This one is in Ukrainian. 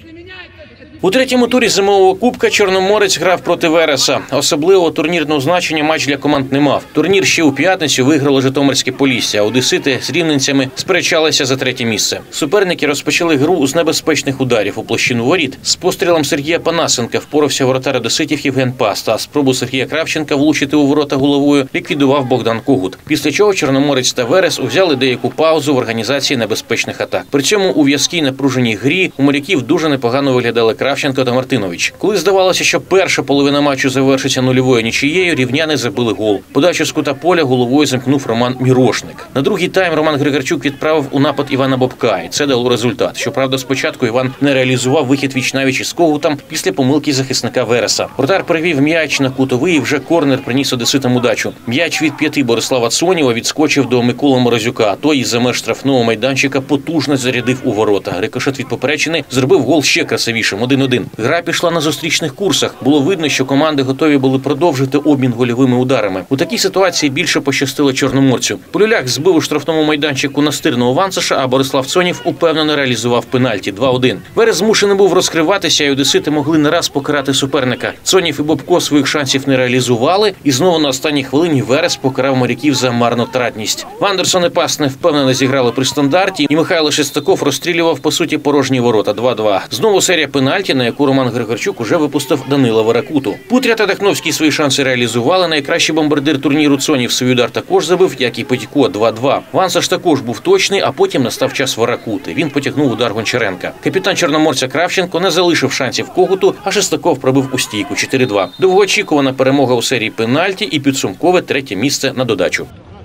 У третьому турі зимового кубка Чорноморець грав проти Вереса. Особливого турнірного значення матч для команд не мав. Турнір ще у п'ятницю виграло Житомирське Полісся, а одесити з рівненцями сперечалися за третє місце. Суперники розпочали гру з небезпечних ударів у площину воріт. З пострілом Сергія Панасенка впорався воротар одеситів Євген Паста, а спробу Сергія Кравченка влучити у ворота головою ліквідував Богдан Когут. Після чого Чорноморець та Верес узяли деяку паузу в організації небезпечних атак. При цьому у в'язкій напруженій грі у моряків дуже непогано виглядали Кравченко та Мартинович. Коли здавалося, що перша половина матчу завершиться нульовою нічиєю, рівняни забили гол. Подачу з кута поля головою замкнув Роман Мірошник. На другий тайм Роман Григорчук відправив у напад Івана Бобка, і це дало результат. Щоправда, спочатку Іван не реалізував вихід віч-навіч із Когутом після помилки захисника Вереса. Вратар перевів м'яч на кутовий і вже корнер приніс одеситам удачу. М'яч від п'яти Борислава Цоніва відскочив до Миколи Морозюка, а той із-за меж штрафного майданчика потужно зарядив у ворота. Рикошет від поперечини зробив гол ще красивішим – 1-1. Гра пішла на зустрічних курсах. Було видно, що команди готові були продовжити обмін гольовими ударами. У такій ситуації більше пощастило Чорноморцю. Полюляк збив у штрафному майданчику настирного Ванцаша, а Борислав Цонів упевнено реалізував пенальті 2-1. Верес змушений був розкриватися, і одесити могли не раз покарати суперника. Цонів і Бобко своїх шансів не реалізували, і знову на останній хвилині Верес покарав моряків за марнотратність. Вандерсон і Пас невпевнено зіграли при стандарті, і Михайло Шестаков розстрілював, по суті, порожні ворота 2-2. Знову серія пенальті, на яку Роман Григорчук уже випустив Данила Варакуту. Путря та Дахновський свої шанси реалізували. Найкращий бомбардир турніру Цонів свій удар також забив, як і Петько 2-2. Вансаш також був точний, а потім настав час Варакути. Він потягнув удар Гончаренка. Капітан Чорноморця Кравченко не залишив шансів Когуту, а Шестаков пробив у стійку 4-2. Довгоочікувана перемога у серії пенальті і підсумкове третє місце на додачу.